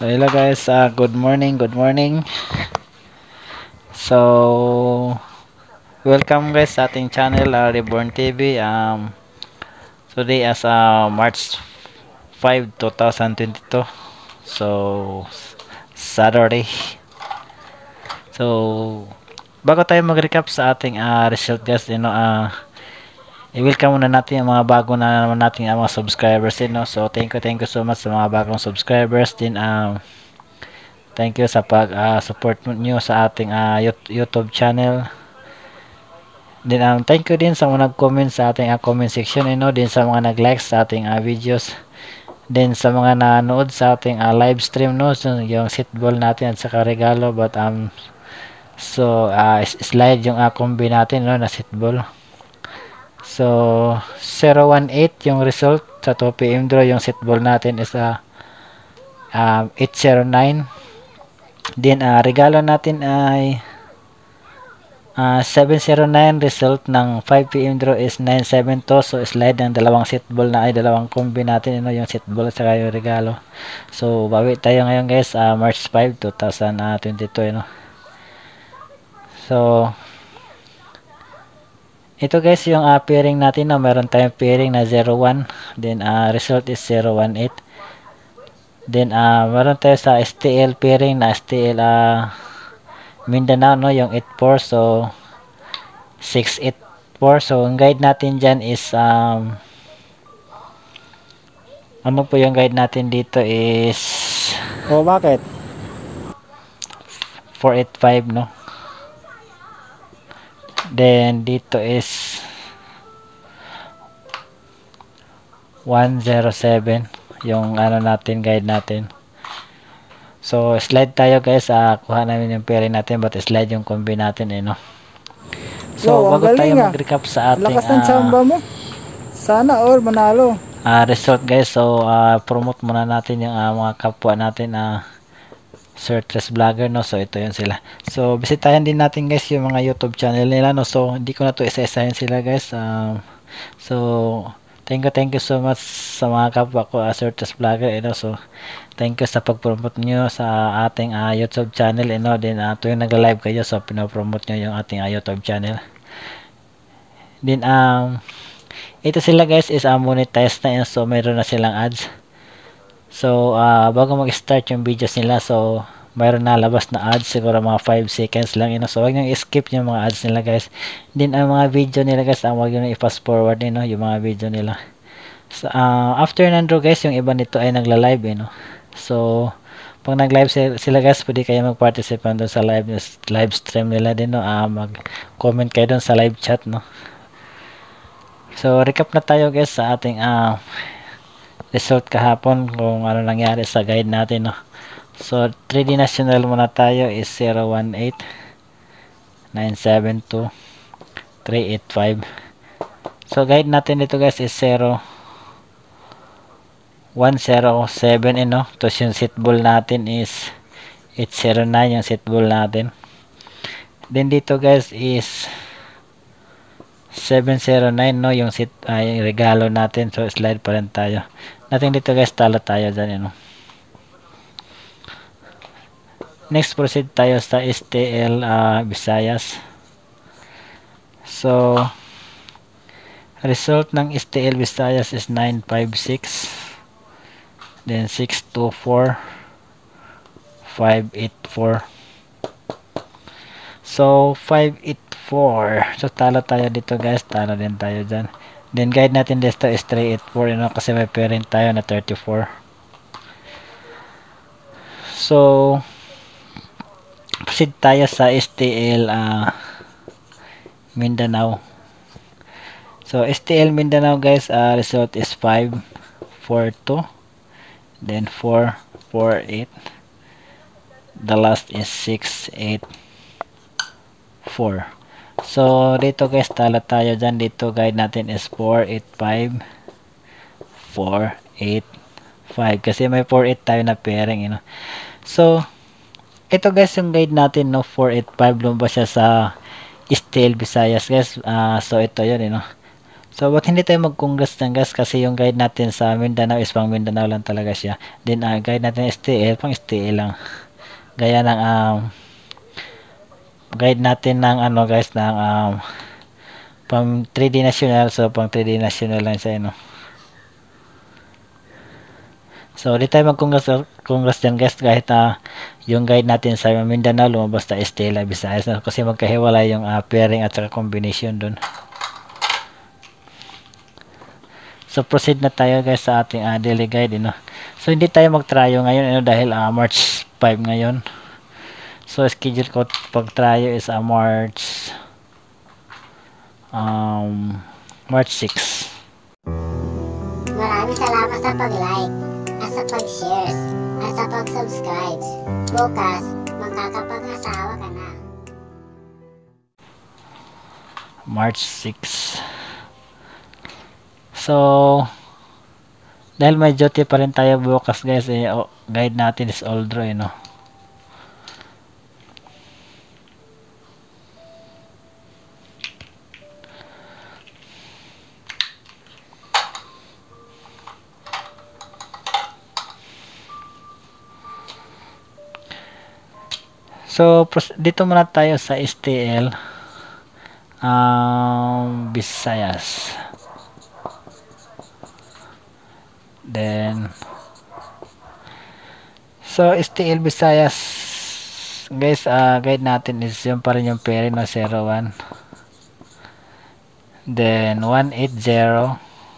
So hello guys, good morning, good morning. So welcome guys sa ating channel, Reborn TV. Today as March 5, 2022. So Saturday. So bago tayo mag-recap sa ating result guys, i-welcome muna natin yung mga bago na naman nating mga subscribers So thank you so much sa mga bagong subscribers din. Thank you sa pag-support nyo sa ating YouTube channel. Din thank you din sa mga nag-comment sa ating comment section, din sa mga nag-like sa ating videos. Din sa mga nanood sa ating live stream, so, yung seatball natin at saka regalo, but slide yung combi natin, na seatball. So 018 yung result sa 2 PM draw. Yung seatball natin is 809. Din regalo natin ay 709. Result ng 5 PM draw is 972. So slide ng dalawang seatball na ay dalawang combi natin, yung seatball at saka yung regalo. So bawi tayo ngayon guys, March 5, 2022. So ito guys yung pairing natin, meron tayong pairing na 01. Then result is 018. Then meron tayo sa STL pairing na STL Mindanao, yung 84. So 684. So ang guide natin dyan is ano po yung guide natin dito is bakit? 485, then dito is 107 yung natin, guide natin. So slide tayo guys, kuha namin yung pairing natin, but slide yung combi natin, So bago tayo mag-recap sa ating lakas ng samba mo. Sana all manalo. Result guys. So promote muna natin yung mga kapwa natin Certress vlogger, so ito yun sila. So bisitahin din natin guys yung mga YouTube channel nila, so hindi ko na to isa-isahin sila guys. So thank you so much sa mga kapwa ko Certress vlogger, so thank you sa pag-promote nyo sa ating YouTube channel, din tuwing nag-live kayo, so pinopromote nyo yung ating YouTube channel. Din ito sila guys is monetized na, so mayroon na silang ads. So bago mag-start yung videos nila, so mayroon na labas na ads, siguro mga 5 seconds lang, so wag nyo i-skip yung mga ads nila guys. Din ang mga video nila guys, wag nyo i-fast forward, yung mga video nila. So, after nandro guys, yung iba nito ay nagla-live, so pag nag-live sila guys, pwede kayo mag-participate doon sa live stream nila din, mag-comment kayo doon sa live chat, So recap na tayo guys sa ating result kahapon, kung ano nangyari sa guide natin, So 3D national muna tayo is 018 972 385. So guide natin dito guys is 0107, Tapos yung seatball natin is 809 yung seatball natin. Then dito guys is 709, yung yung regalo natin. So slide pa rin tayo. Natin dito guys, talo tayo dyan, Next proceed tayo sa STL Visayas. So result ng STL Visayas is 956, then 624 584. So 584. So talo tayo dito guys, talo din tayo dyan. Then guide natin dito is 384, kasi may pairing tayo na 34. So proceed tayo sa STL Mindanao. So STL Mindanao guys, result is 542, then 448, the last is 684. So dito guys, talo tayo dyan. Dito guide natin is 485 485, kasi may 48 tayo na pairing, So ito guys yung guide natin, 485, lumabas siya sa STL Visayas guys. So ito yun, So, ba't hindi tayo mag-congress ng guys? Kasi yung guide natin sa Mindanao is pang Mindanao lang talaga siya. Then, guide natin STL, pang STL lang. Gaya ng guide natin ng ano guys, ng pang 3D national. So, pang 3D national lang siya, no? So, di tayo mag-congress dyan guys, kahit yung guide natin sa Mindanao, lumabas na Estela, Visayas, no? Kasi magkahiwalay yung pairing at saka combination dun. So, proceed na tayo guys sa ating daily guide, no? So, hindi tayo mag-tryo ngayon, dahil March 5 ngayon. So, schedule ko pag-tryo is March 6. Maraming salamat sa pag-like at sa pag-shares at sa pag-subscribe. Bukas, magkakapag-asawa ka na. March 6. So, dahil may duty pa rin tayo bukas guys, guide natin is Oldro, no? So, dito muna tayo sa STL Visayas. Then, so STL Visayas guys, guide natin is yung pa rin yung pairing na 01. Then 180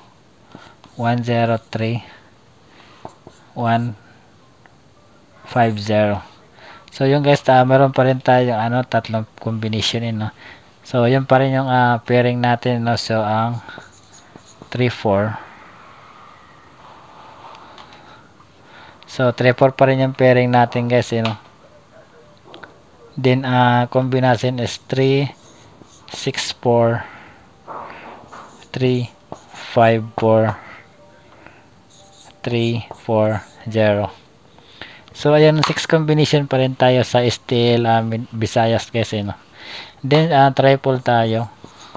103 150. So yung guys, meron pa rin tayo tatlong combination no? So yun pa rin yung pairing natin, no? So ang 3-4. So 3-4 pa rin yung pairing natin guys, no? Then combination is 3-6-4 3-5-4 3-4-0. So ayan, 6 combination pa rin tayo sa STL Visayas guys, no? Then triple tayo.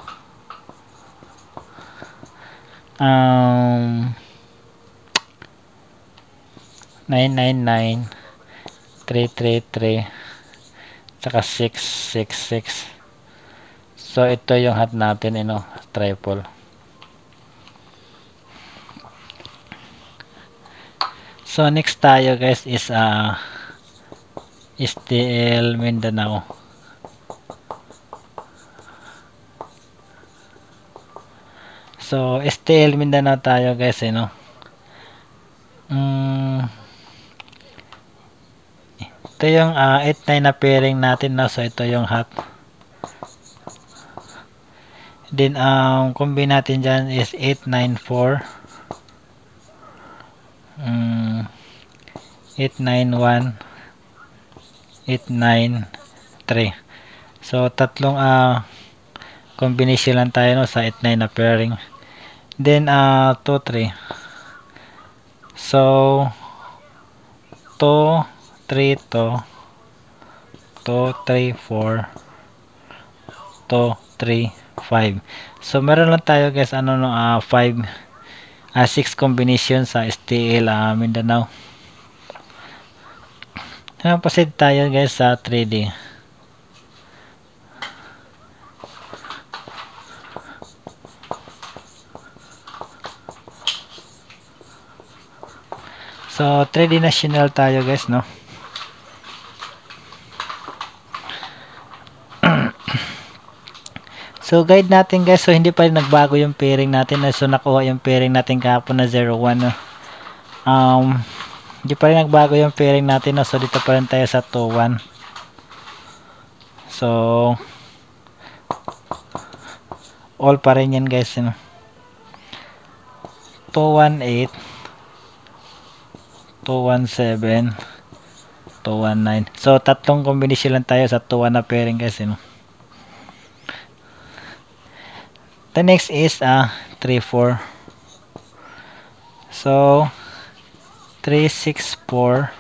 999 333 saka 666. So ito yung hat natin, triple. So next tayo guys is STL Mindanao. So STL Mindanao tayo guys, no? Ito yung 8-9 na pairing natin, no? So ito yung hat. Then combine natin dyan is 894 891 893. So tatlong combination lang tayo, no, sa 8-9 na pairing. Then 2-3. So 2-3 to 2-3-4 2-3-5. So meron lang tayo guys 6 combination sa STL Mindanao. Proceed tayo guys sa 3D. So 3D national tayo guys, no? So guide natin guys, so hindi pa rin nagbago yung pairing natin, so nakuha yung pairing natin kahapon na 01, no? Hindi pa rin nagbago yung pairing natin, no? So dito pa rin tayo sa 2-1. So all pa rin yan guys, no? 218 217 219. So tatlong combination lang tayo sa 2-1 na pairing guys, no? The next is 3-4. So 3-6-4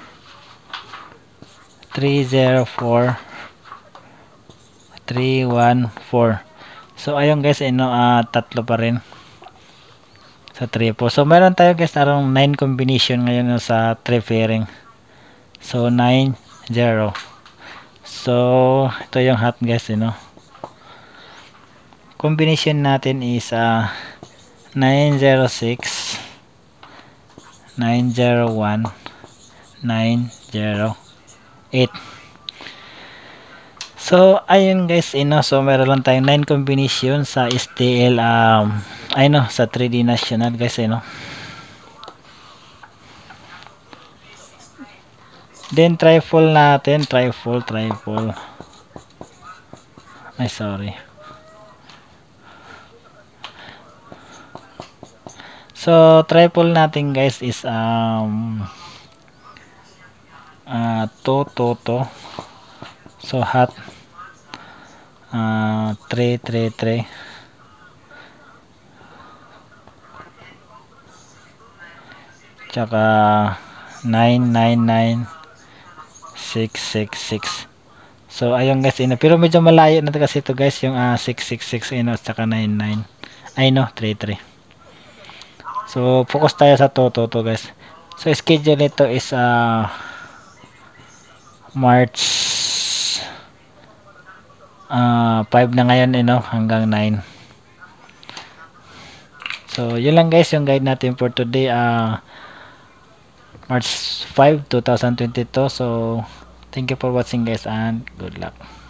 3-0-4 3-1-4. So ayun guys, tatlo pa rin. sa triple. So meron tayo guys around 9 combination ngayon no, sa 3 pairing. So 9 0. So ito yung hot guys, you know. Combination natin is 906 901 908. So ayun guys, you know, so meron lang tayong 9 combination sa STL sa 3D National guys, you know. Then trifold natin, trifold. Ay sorry. So trifold natin guys is 2. So hot 3 tsaka 9 6. So ayun guys, pero medyo malayo na kasi ito guys, yung 6 at saka 9 3. So focus tayo sa to guys. So schedule nito is March 5 na ngayon, hanggang 9. So yun lang guys yung guide natin for today, March 5, 2022. So thank you for watching guys and good luck.